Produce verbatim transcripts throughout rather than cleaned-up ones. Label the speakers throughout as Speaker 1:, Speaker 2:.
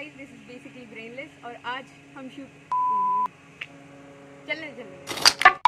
Speaker 1: Guys, this is basically brainless और आज हम शूट चलने चलने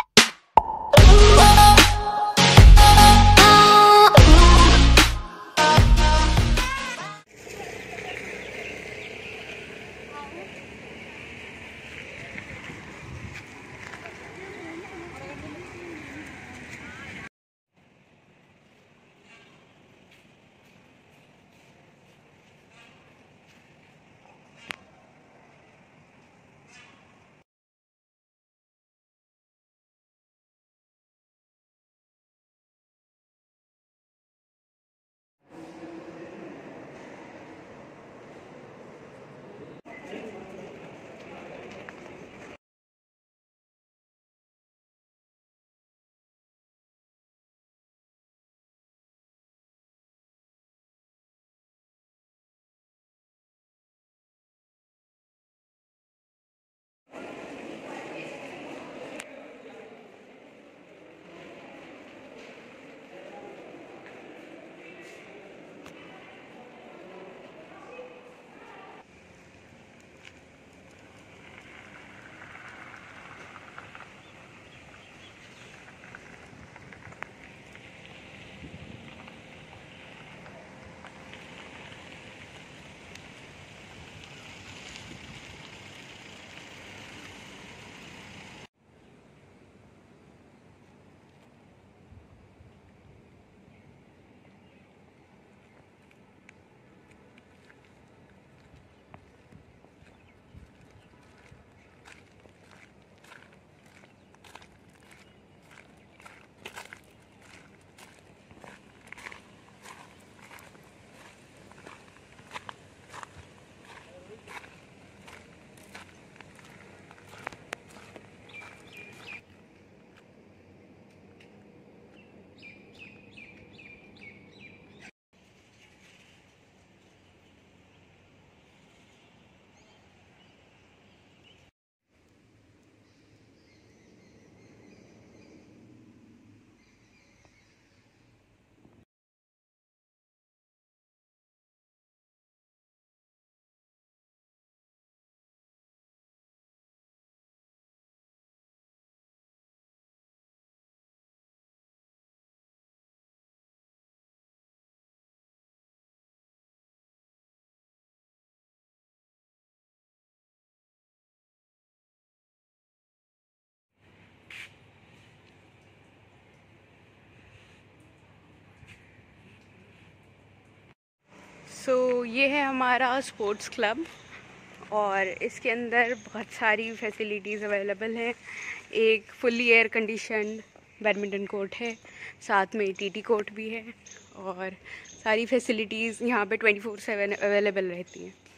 Speaker 1: सो so, ये है हमारा स्पोर्ट्स क्लब और इसके अंदर बहुत सारी फैसिलिटीज़ अवेलेबल हैं। एक fully air conditioned badminton court है, साथ में टीटी कोर्ट भी है और सारी फैसिलिटीज़ यहाँ पे ट्वेंटी फोर सेवन अवेलेबल रहती हैं।